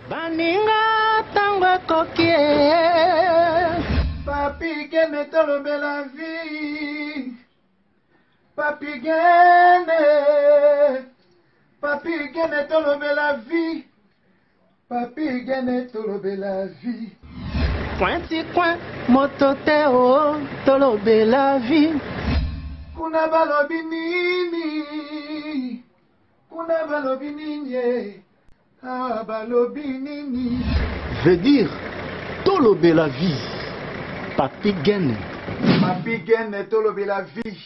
Baninga tango kokie Papi gene tolobe la vie Papi gene tolobe la vie Papi gene tolobe la vie Pointi coin motote o tolobe la vie Kuna balobi nini Ah balobi nini veut dire tolobe la vie Papi gene tolobe la vie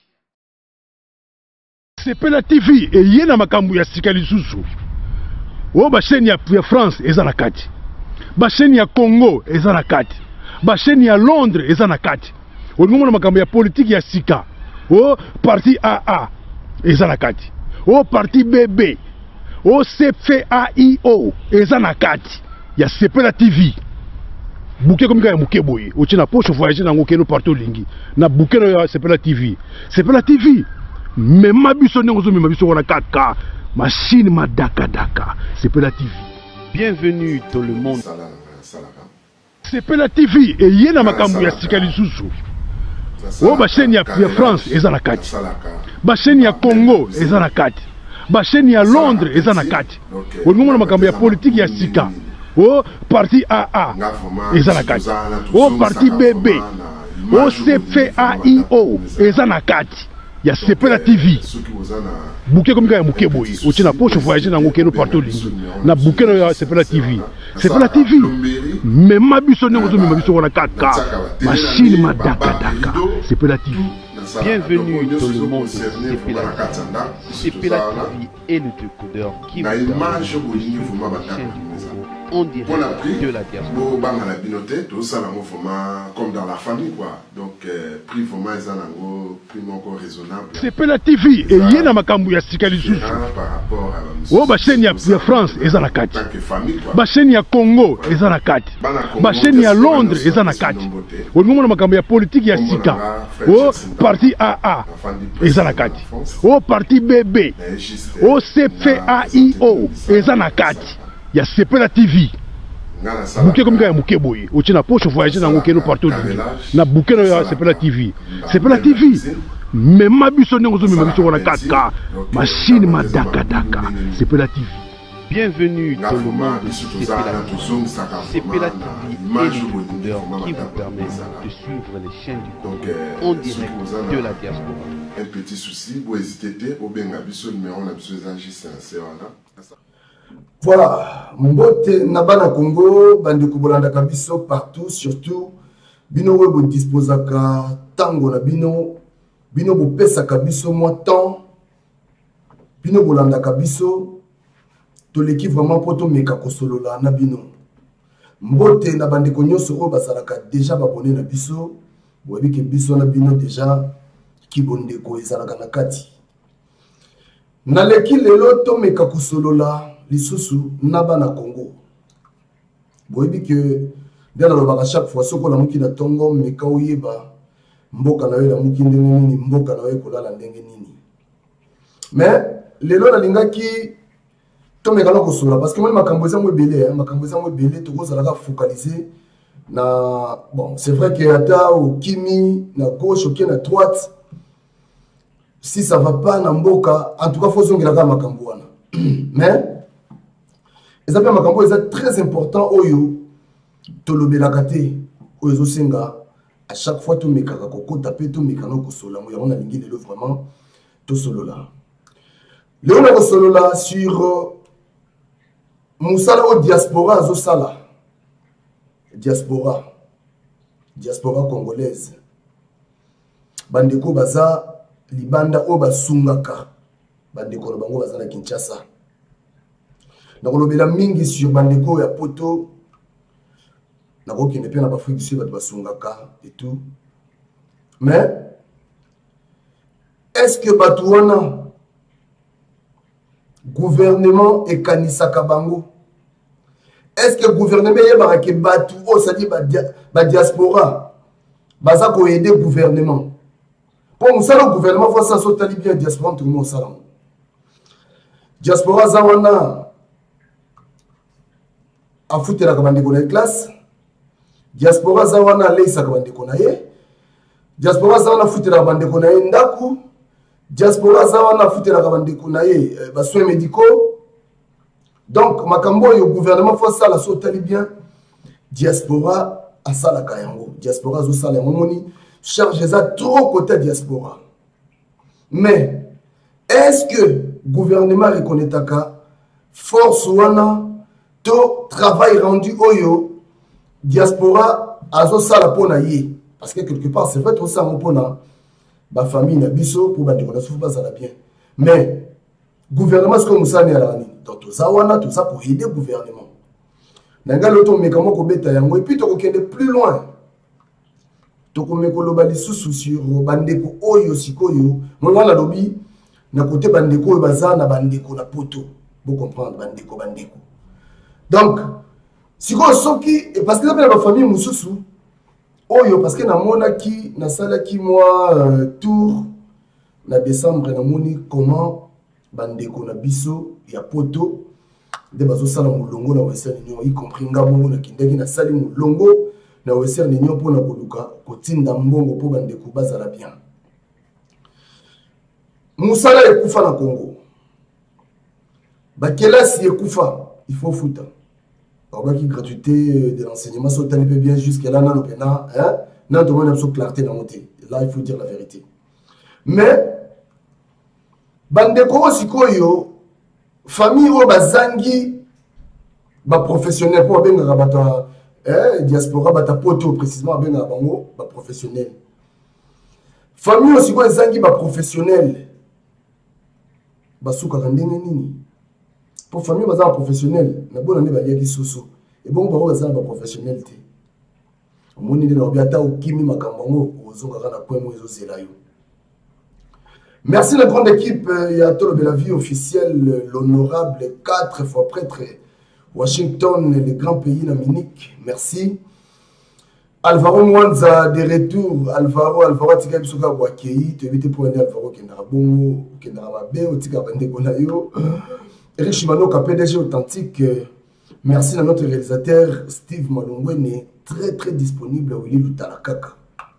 Sepela TV et yena makambu ya sika lisusu. O ba chaîne ya France eza na kati. Ba chaîne ya Congo eza na kati. Ba chaîne ya Londres eza na kati. O ngomona makambu ya politique ya sika. O parti AA eza na kati. O parti BB. O CFAIO eza na kati. Ya Sepela TV. Bouquet comme ya muke boye. O tina poche voyager na ngokeno partout lingi. Na bouquet ya Sepela TV. Sepela TV. Mais ma biso n'engozo ma biso wana kaka machine madaka daka Sepela TV. Bienvenue dans le monde. Sepela TV et yena makambu ya sika lisusu. O ba chaîne ya France eza na kati. Ba chaîne ya Congo eza na kati. Ba chaîne ya Londres eza na kati. O ngomona makambu ya politique ya sika. O parti AA eza na kati. O parti BB. O CFAIO eza na kati. Ya Sepela TV. Bouquet comme ya muke boye. O tina poche voyager na ngokeno partout lingi. Na bouquet ya Sepela TV. Sepela TV. Mais ma biso n'engozo ma biso wana kaka. Machine madaka daka. Sepela TV. Bienvenue dans le monde de Sepela TV. Sepela TV est le décodeur qui vous permet de suivre la chaîne du Congo en direct de la diaspora. Comme dans la famille quoi. Donc prix vraiment prix encore raisonnable. Sepela TV et yena makambu ya sika lisusu. O ba chaîne ya France eza na kati. Ba chaîne ya Congo eza na kati. Ba chaîne ya Londres eza na kati. O ngomona makambu ya politique ya sika. O parti AA eza na kati. O parti BB. O CFAIO eza na kati. Ya Sepela TV. Bouquet comme ya muke boye. O tina poche voyager na ngokeno partout lingi. Na bouquet ya Sepela TV. Sepela TV. Mais ma biso n'engozo ma biso wana kaka. Machine madaka daka. Sepela TV. Bienvenue dans le monde de Sepela TV. Sepela TV est le décodeur qui vous permet de suivre les chaînes du Congo en direct de la diaspora. Un petit souci, vous hésitez, au bien biso numéro na biso juste voilà, mbote nabana Congo, bande kubolanda kabiso partout, surtout bino webo disposaka tango na bino bo pesa kabiso moi temps bino bolanda kabiso to l'équipe vraiment poto meka kosolola na bino mbote na bande konyoso o basalaka déjà babonné na biso boyebi ke biso na bino déjà kibonde ko ezalaka na kati na leki lelo to meka kosolola lisusu naba na Congo boyebi ke ndana lobaka chaque fois soko la muki na tongo meka oyeba mboka na yo la muki ndenge nini mboka na yo kolala ndenge nini mais lelo na lingaki to meka ko sola parce que moi makambo za mo belé to ko zalaka focaliser na bon c'est vrai que ata au kimi na gauche ou na droite si ça va pas na mboka en tout cas faut zongela ka makambo wana mais les appels makambo est très important oyo tolobelaka te oyo senga à chaque fois to mekaka koko taper to mekano ko sola mo yona lingi lelo vraiment to solola léon ko solola sur musala au diaspora zo sala diaspora congolaise bandeko baza libanda o basungaka bandeko bango baza na Kinshasa. Donc on a mingi sur bandeko ya poto na ko kine pena ba Afrique du Sud ba basungaka et tout. Mais est-ce que batouana gouvernement et kanisaka bango? Est-ce que gouvernement yeba ke batou o ça dit ba diaspora baza ko aider gouvernement? Pour nous ça le gouvernement faut ça sotali bien diaspora tout le monde ça. Diaspora zawana afutela ka bandeko na classe. Diaspora za wana leisa ka bandeko na ye. Diaspora za wana afutela ka bandeko na ye ndaku. Diaspora za wana afutela ka bandeko na ye ba soins médicaux. Donc makambo yo gouvernement faut ça la sotali bien. Diaspora a ça la kayango. Diaspora zo sala moni charge ça trop côté diaspora. Mais est-ce que gouvernement reconnaît taka force wana to travail rendu oyo diaspora azo sala pona ye parce que quelque part c'est vrai tout ça pona ba famille na biso pour ba ndeko na soufa ça bien mais gouvernement ce que musa ni ala ni donc tout ça wana tout ça pour aider gouvernement nanga loto mekamo ko beta yango et puis to ko kende plus loin to ko mekolo ba lisusu sur bandeko oyo sikoyo ngwana lobi na côté bandeko baza na bandeko na poto vous comprendre bandeko donc si ko soki parce que la famille mususu oyo parce que na mona ki na sala ki moi tour na décembre na moni comment bandeko na biso ya poto de bazo sala mulongo na western union y compris ngamo na kindeki na sali mulongo na western union pona koluka kotinda mbongo po bandeko bazala bien. Moussala ekufa na Congo. Bakelasi ekufa, il faut foutre. Alors qui gratuité de l'enseignement so tani peu bien jusqu'à là na l'opéna, hein? Na to mona so clarté na monter. Là il faut dire la vérité. Mais bandeko sikoyo famille o bazangi ba professionnel pour benga bata diaspora bata poto précisément benga bango ba professionnel. Famille aussi ko zangi ba professionnel. Basuka ndenge nini pour famille baza professionnel na bona ne ba yaki soso et bon ba baza ba professionnel te omoni de lobiata okimi makambo ngo ozonga kana kwemo ezo zela yo. Merci la grande équipe ya Tolo de la vie officielle l'honorable 4 fois prêtre Washington le grand pays na Munich merci. Alvaro Mwanza de retour. Alvaro tika bisoka wakei tu éviter pour Alvaro kendara bongo kendara mabe otika bande konayo. Eric Shimano PDG authentique. Merci à notre réalisateur Steve Malongwene très disponible à Willy Lutalakaka.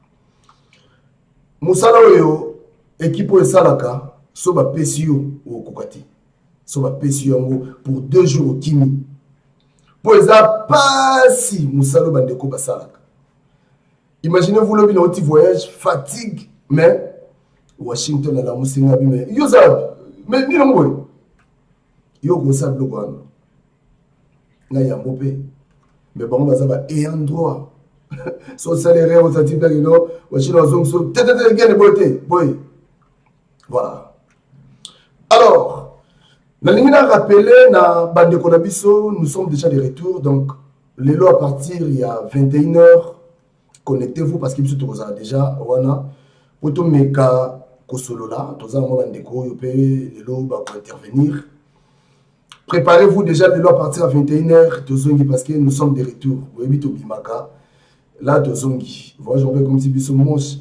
Musala oyo équipe o salaka soba PCO au kokati. Soba PCO pour 2 jours au Kimi. Pour ça pas si musalo bandeko basalaka. Imaginez-vous le petit voyage, fatigue, mais Washington à la Moussinga, mais Yosab, mais ni l'homme, Yosab le Guan. N'a y a mopé, mais bon, ça va et en droit. Son salaire aux activités, Washington, so, boy. Voilà. Alors, la ligne a rappelé, na Bande Konabiso, nous sommes déjà de retour, donc, les lots à partir, il y a 21h. Connectez-vous parce que vous avez déjà wana poto meka kosolola toza mo bandeko yo pe lelo ba pour intervenir. Préparez-vous déjà de à partir à 21h tozongi parce que nous sommes de retour. Vous habitez au Bimaka là tozongi. Voilà, j'en vais comme si biso moche.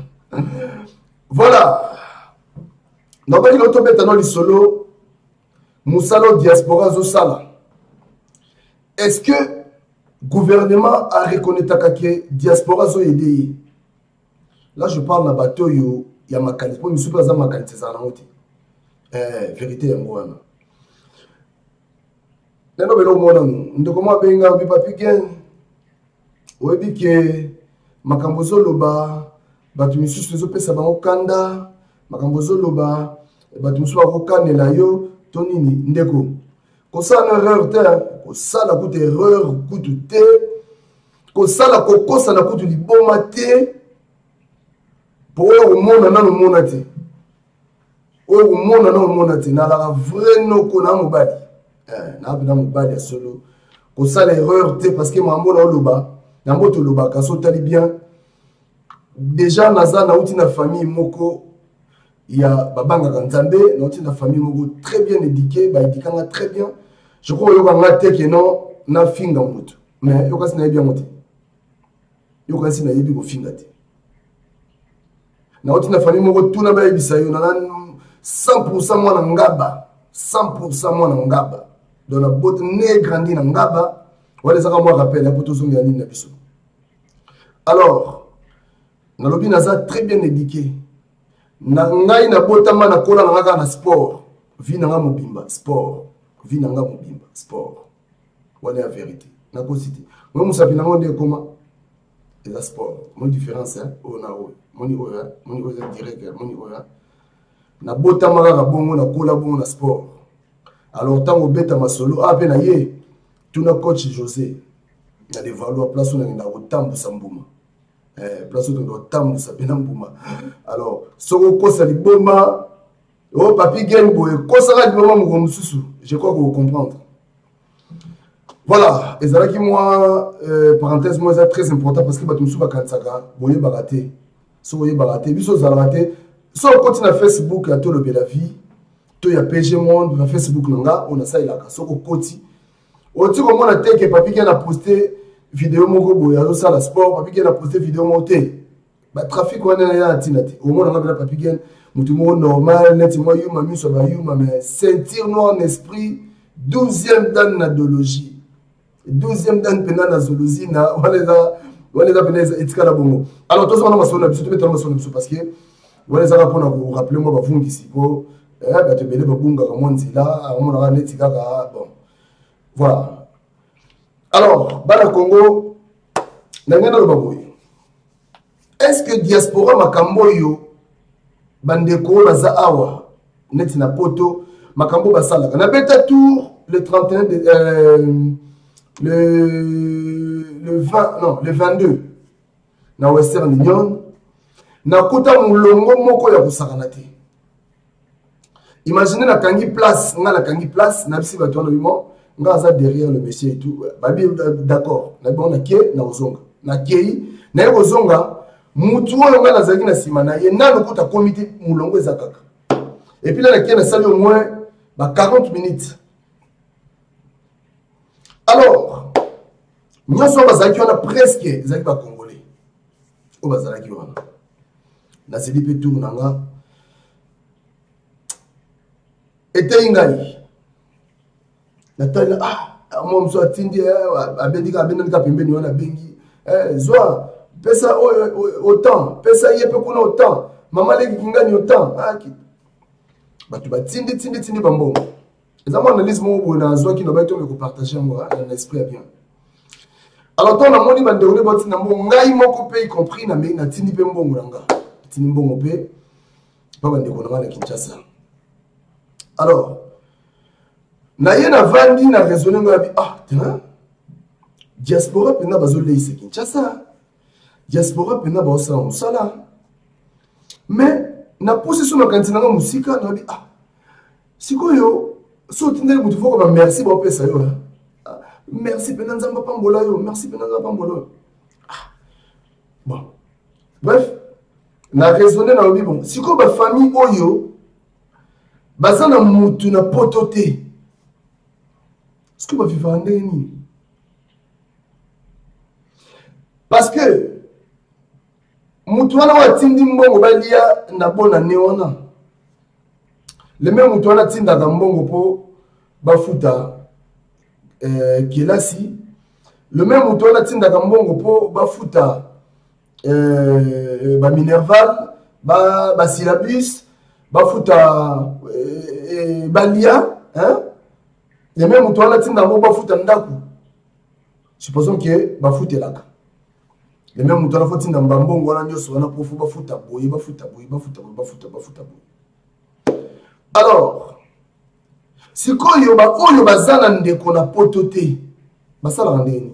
Voilà. Donc il auto betano li solo musalo diaspora zo sala. Est-ce que gouvernement a reconnu que diaspora zo aidé. Là je parle na bateau yo ya makanisi pour misu pas za makanisi za na hote. Vérité ya mwana. Neno belo mwana ndoko mwa benga bi papi gen. Oyebi ke makambo zo loba batu misu zo pesa bango kanda makambo zo loba batu misu ba kokanela yo tonini ndeko. Kosala erreur te, kosala kutu erreur kutu te, kosala kokosa na kutu liboma te, po oyo umona na umona te. Oyo umona na umona te, na la vrai noko na mobali. Na mobali ya solo. Kosala erreur te parce que mambo na oloba, na mboto loba kaso tali bien. Déjà naza na uti na famille moko ya babanga kanzambe, na uti na famille moko très bien éduquée, ba éduquanga très bien. Je crois que non, na finga moto. Mais yo kasi na yebi moto. Yo kasi na yebi ko finga te. Na uti na famille moko tuna ba yebisa yo na 100% mwana ngaba, 100% mwana ngaba. Dans la botte né grandi na ngaba, Voilà, ça moi rappelle, pour tous les années. Alors, Nalobi Naza très bien éduqué. Ngai na botama na kola na na sport. Vi nanga mobimba, sport. Vi nanga mobimba, sport. Voilà la vérité. Na ko cité. Moi musapi na monde comment? Et la sport. Mon différence hein, on a moni oya, moni oya direct, moni oya. Na botama na bongo na kola bongo na sport. Alors tant au beta ma solo a peine yé. Tout na coach José. Na de valoir place on na otambu sambuma. Place où on tambu sa penambuma. Alors, soko kosa li bomba, oh papi gagne boy, kosa la bomba mo mususu. Je crois que vous comprendre. Voilà, et ça qui moi parenthèse moi c'est très important parce que batumsu bakansaka, boye baraté. So boye baraté, biso za raté. So continue na Facebook à tout le la vie. To ya PG monde na Facebook nanga, on a ça ilaka. Soko koti. Oti ko mona teke papi gagne a posté vidéo moko boye azo sala sport papi gagne a posté vidéo monté. Ba trafic wana ya tinati au moins on a papi gagne mutu mo normal net mo yuma miso ba yuma mais ceinture noire en esprit 12e dan nadologie 12e dan pena na zoologie na wala pena etikala bongo. Alors tous on a masona biso to metana masona biso parce que wala za rapona ko rappeler moi ba fungisi ko ba te bele ba bunga ka monzila on a netika ka bon voilà. Alors, Bana Congo, est-ce que diaspora makambo yo bandeko na za awa neti na poto makambo basala na beta tour le 31 le 20 non le 22 na Western Union na kuta mulongo moko ya kusakana te. Imaginez la kangi place na bisi bato na bimo nga derrière le monsieur et tout babi d'accord na bon na ke na ozonga na kei na ozonga mutu oyo nga nazaki na sima na ye na lokuta comité mulongo ezakaka et puis là na ke na sali au moins ba 40 minutes. Alors nyonso bazaki wana presque ezaki ba congolais o bazalaki wana na seli pe tour nanga était ingai Nathalie, moi, je suis attendu, à pembeni wana bengi. Zoa, pesa autant, pesa yepe kuna autant. Maman leki kingani autant. Batu tindi bambongo. Et ça, moi, analyse mon bon, na zoa qui n'a pas été me partager moi, dans l'esprit bien. Alors, toi, na moni bande ole boti na mbongo, ngai moko pe y compris na me na tindi pe mbongo nanga. Tindi mbongo pe, pas bande ko na Kinshasa. Alors, na yena vandi na raisonner ngabi diaspora pena bazole ise Kinshasa diaspora pena ba osala musala mais na position na kantina nga musika na bi sikoyo so tindele mutu foko ba merci ba pesa yo merci pena nzamba pambola yo merci pena nzamba pambola yo bon bref na raisonner na bi bon siko ba famille oyo bazana mutu na potote. Ce que je vais vivre parce que Moutouana wa tindi mbongo balia na bona neona le même Moutouana tinda da mbongo po bafuta kilasi le même Moutouana tinda da mbongo po bafuta ba minerval ba syllabus bafuta balia hein. Les mêmes moutons là tinda mo bafuta ndaku. Supposons que bafuta laka. Les mêmes moutons là faut tinda mbambongo na nyoso na pofu bafuta boye bafuta. Alors, si koyo ba oyo bazana ndeko na potote basala ndeni.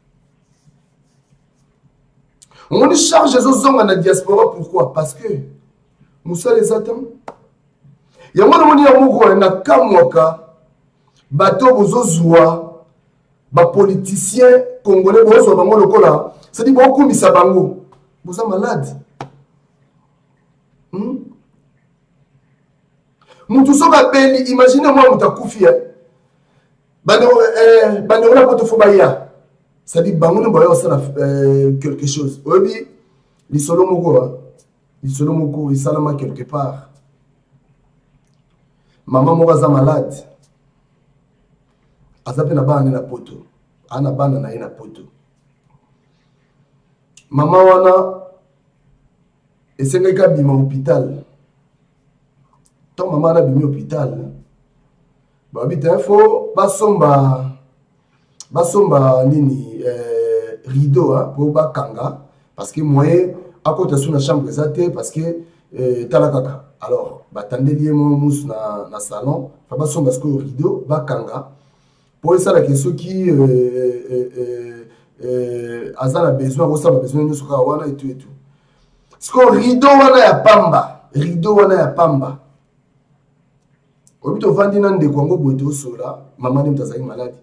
On y charge les autres na diaspora pourquoi? Parce que Moussa les attend. Ya mwana moni ya moko na kamwaka bato bozozwa ba politicien congolais bozozwa bango lokola c'est dit beaucoup misa bango boza malade mutu soka beli imagine moi mutakufi bande la poto fobaya c'est dit bango ne boyo ça quelque chose obi li solo moko isalama quelque part maman moko za malade azape na bana na poto ana bana na ye na poto mama wana esengaki abima hôpital tant mama wana abimi hôpital babita info basomba nini rideau po bakanga parce que moyen akota sous na chambre ezate parce que talakaka alors batandeli mousse na salon fa basomba ce que rideau bakanga pour ça la question qui azana besoin ko ça besoin de soka wana et tout ce que rideau wana ya pamba obito vandi na ndeko ngo boto sola maman ni mtazali malade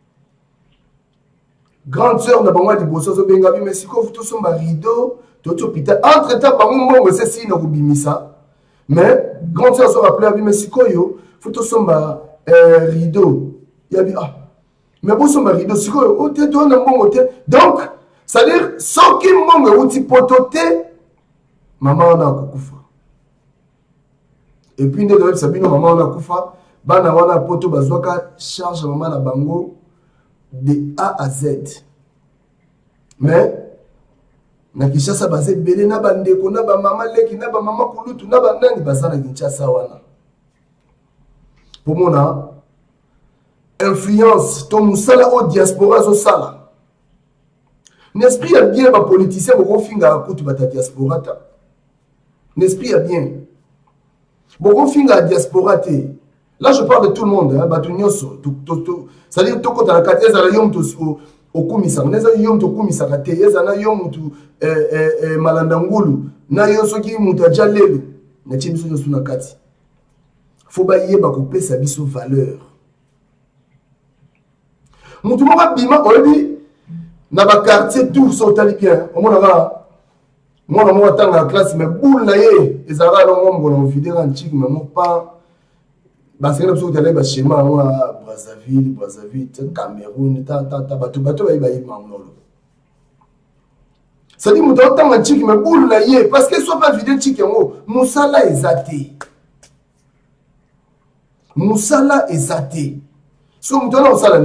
grande sœur na bango liboso zo benga bi mais siko futo somba rideau to hôpital entre temps bango mbongo c'est si na kubimisa mais grande sœur so rappeler bi mais siko yo futo somba rideau ya bi ah mais bo somba rideau siko yo o te to na mbongo te donc ça veut dire soki mbongo uti potote maman na kukufa et puis ndeko sabino maman na kufa bana wana poto bazwaka charge maman na bango de A à Z. Mais na Kinshasa basé belé na bandeko na ba mama leki na ba mama kulutu na ba nani basana Kinshasa wana. Pour mona influence to musala au diaspora zo sala. N'esprit a bien ba politicien bo finga akutu bata diaspora ta. N'esprit a bien. Bo finga diaspora te. Là, je parle de tout le monde. C'est-à-dire, tout le monde, il y a yom au kumisa, il y a yom au kumisa, il y a yom au malandangulu, il y a yom au jalelu. Il y a yom au nakati. Il faut que vous payer sa valeur. Moutou moka bima, on dit, dans le quartier, tout ça, bien. Moi, je suis dans la classe, mais boule, ils ont vidé un chic, mais pas. Parce que nous avons chez moi, Brazzaville, Cameroun, bateau, ça dit, nous avons un chic, mais boule, parce que soit pas vidé chic, Moussala est athée. Moussala est athée. Si nous avons ça,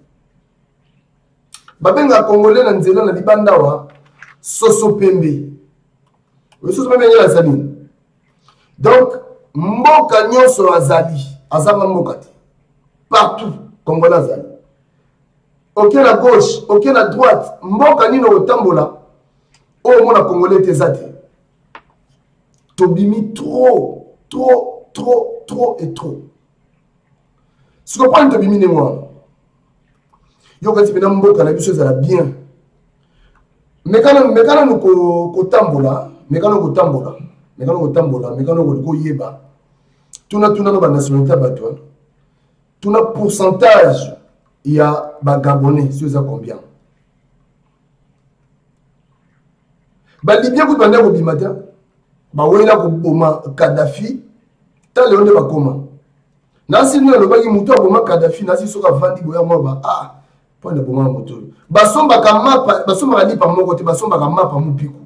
Babenga Congolais, dans Nzela, dans Libandawa, Soso Pembe. Soso Pembe, il y a ça. Donc, Mboka Nyonso Azali. Azama Mokati. Partout, Congolais Azali. Aucun à gauche, aucun à droite. Mboka Nino Otambola. Oh, mon Congolais Tezate. Tobimi trop et trop. Ce que prend Tobimi de moi. Yo quand tu Mboka la chose elle bien. Mais quand nous Kotambola, mais quand nous Koyeba. Tout na nationalité bateau. Tout na pourcentage il y a ba Gabonais sur ça combien. Ba Libyen ko banda ko bimata. Ba wela ko boma Kadhafi, ta le onde ba koma. Na si nous le bagi muto boma Kadhafi na si soka vandi boya mo ba ah point de boma moto. Ba somba ka mapa, ba somba ali pa moko te ba somba ka mapa mu piku.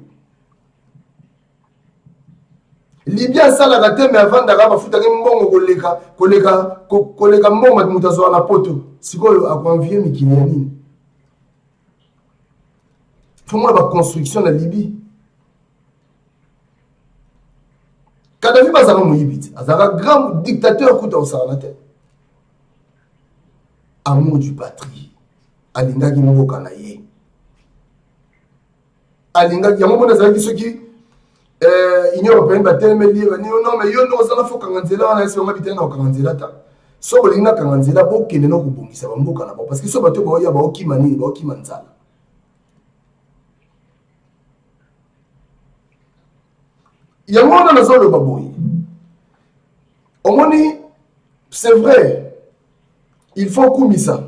Libya sala gate mais avant d'araba futa ke mbongo koleka mbongo mutazo na poto sikoyo akonvie mikili ya nini fomona ba construction na Libye Kadhafi bazaka moyibiti azaka grand dictateur kuta osala na te amour du patrie alingaki mboka na ye alingaki yango mona zaki soki Union européenne va tellement dire non mais yo no sala foka nganzela na ese ngabitena na kanganzela ta so bolinga kanganzela bokene no kubongisa bamboka na parce que so bato ba ya ba okima nini ba okima nzala yango na nazo le baboyi omoni c'est vrai il faut kumisa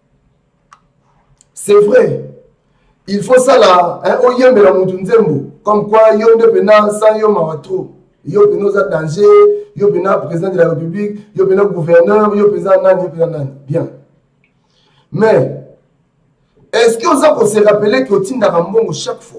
c'est vrai il faut ça là oyembe la mutu nzembo comme quoi yo nde pena sans yo mawatro yo pena za danger yo pena président de la république yo pena gouverneur yo pena nani bien mais est-ce que vous avez se rappeler que otinda mbongo chaque fois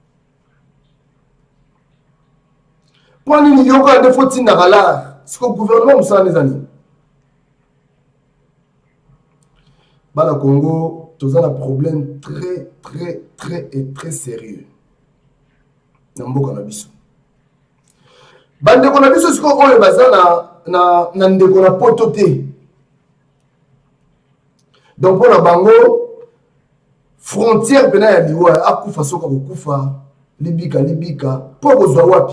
pour nini yo ka defo tinda kala c'est que gouvernement musala les années Bana Congo, tous un problème très et très sérieux. Namboka na biso. Bande ko na biso siko oyo bazana na ndeko na poto te. Donc pour la bango frontière pena ya liwa akufa soka kokufa libika po kozwa wapi.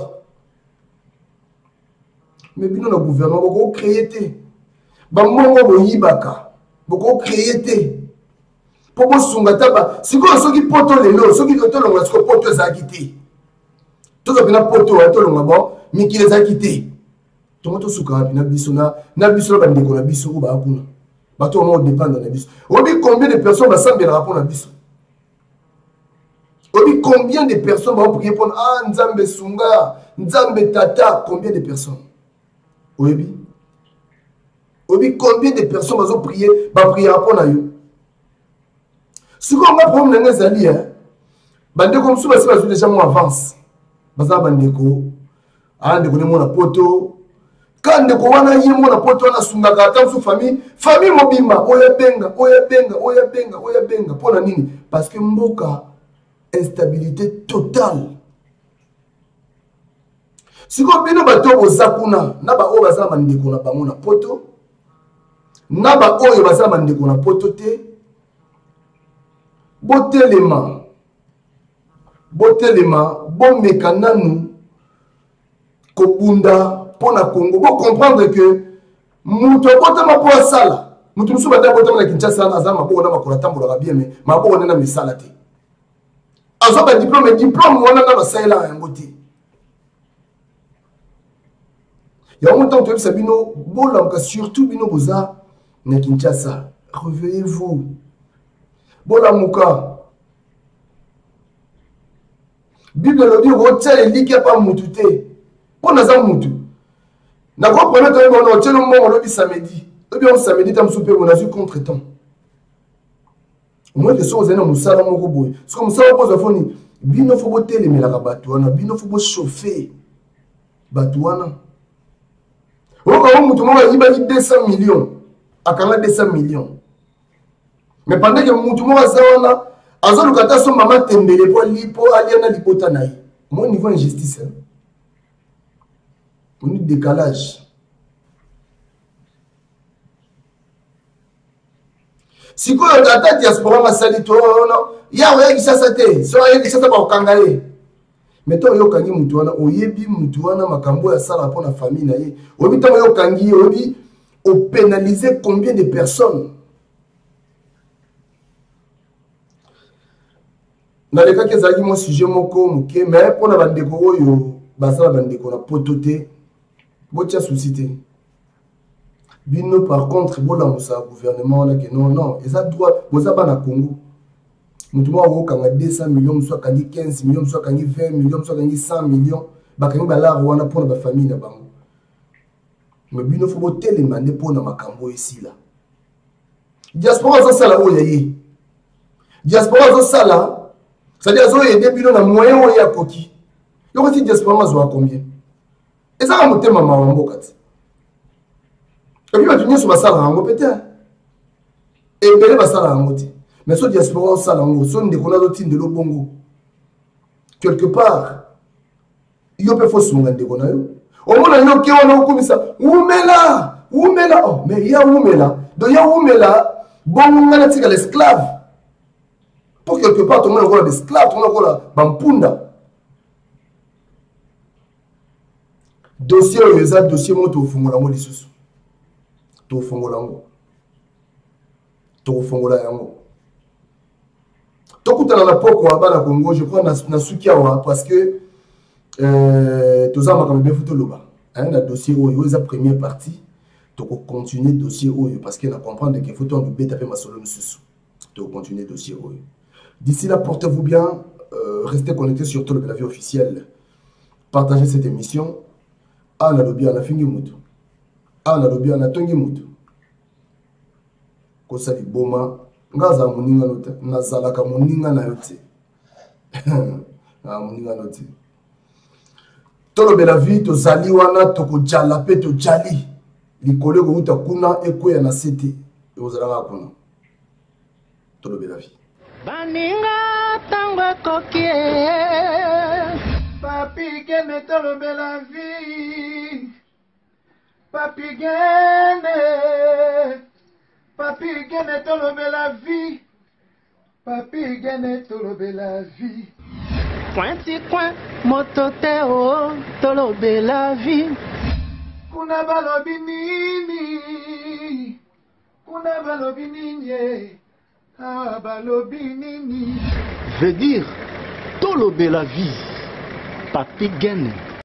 Mais bino na gouvernement boko créer te. Ba mongo boyibaka boko créer te. Po bo sunga taba siko soki poto lelo soki tolonga siko poto ezaki te. Tozo pena poto tolonga bon mikile ezaki te. Tomato suka na biso na biso ba ndeko na biso ba akuna. Bato on dépend de la biso. Obi combien de personnes va s'en rapport na biso. Obi combien de personnes vont prier pour Nzambe Sunga, Nzambe Tata, combien de personnes? Obi combien de personnes vont prier pour na yo. Si on va prendre les alliés, bande comme ça va déjà mon avance. Baza bandeko, ndeko ne mona poto. Quand ndeko wana ye mona poto wana sunga ka tam su famille mobimba oya benga pona nini? Parce que mboka instabilité totale. Siko bino bato bozakuna na ba oyo bazala mandeko na bango na poto na ba oyo bazala mandeko na poto te botelema bomeka nanu kobunda pona Congo. Vous comprendre que mutu akotama po asala mutu musu bata akotama na Kinshasa na azama maboko na makola tambola bien mais maboko na misala te azo ba diplôme wana na basala yango te. Ya montant to sabino bolamka surtout bino boza na Kinshasa, réveillez-vous. Bolamuka Bible lobi rotia eliki pa mutu te pona za mutu. Na quoi prendre toi mon hôtel au lobby samedi. Lobby on samedi tam souper on a vu contre-temps. Au moins que so zena musala moko boy. Ce comme ça pose foni. Bino fo botel mais la batouana, bino fo bo chauffer. Batouana. O ka mutu mo yiba 200 millions. Akanga 200 millions. Mais pendant que mutu mo zawana azo lukata so mama tembele po lipo aliana lipota nayi. Mon niveau injustice. On a décalage. Si quoi la diaspora ma salito non ya oya kisasa te so ya kisasa ba okangale meto yo kangi mutu wana oyebi mutu wana makambo ya sala pour la famille na ye obi tamo yo kangi obi o pénaliser combien de personnes na le cas que zaki mo sujet moko muke mais pour na bandeko oyo basala bandeko na potote botia société. Bino par contre, bola musa gouvernement là que non, et ça droit, boza ba na Congo. Mutumo wo kanga 200 millions, soit kangi 15 millions, soit kangi 20 millions, soit kangi 100 millions, ba kangi ba la wana pour na famille na bango. Mais bino faut boter les mandé pour na makambo ici là. Diaspora zo sala o yaye. Diaspora zo sala, c'est-à-dire zo aider bino na moyen o ya koki. Yo ko ti diaspora zo a combien? Et ça va monter maman en bokati. Et puis tu n'y sur basala en peut-être. Et belle basala en moti. Mais ce diaspora sala en son de qu'on a d'autres de l'obongo. Quelque part, il y a peu faux son de qu'on a eu. Au moins il y a qui on a comme ça. Oumela, oh mais il y a oumela. Donc il y a oumela. Bon on a tika l'esclave. Pour quelque part tout le monde a des esclaves, tout le monde a bampunda. Dossier au dossier moto au fongola mo lisusu to fongola ngo to fongola yango to kutana na poko wa bana Congo je crois na sukiawa parce que tozama comme bien photo loba na dossier oyo eza première partie to continuer dossier oyo parce que na comprendre que photo on beta pe masolo lisusu to continuer dossier oyo. D'ici là portez-vous bien, restez connectés sur tout le clavier officiel, partagez cette émission. Ana lobi ana fingi mutu. Ana lobi ana tongi mutu. Kosa li boma. Ngaza muninga nota. Nazalaka muninga na yote. Muninga note. Tolo bela vie to zali wana toko jala pe to jali. Likole ko uta kuna ekwe na sete. Ozalanga kuna. tolobela vie. Baninga tango kokie papi gene tolobela vie. Papi gene tolobela vie. Papi gene tolobela vie. Pointi coin motote o tolobela vie. Kuna balobi nini ah balobi nini. Veut dire tolobela vie. Papi gene